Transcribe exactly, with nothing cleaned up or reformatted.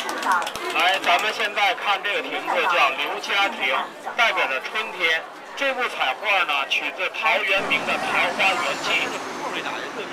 来，咱们现在看这个亭子叫刘家亭，代表着春天。这幅彩画呢，取自陶渊明的《桃花源记》。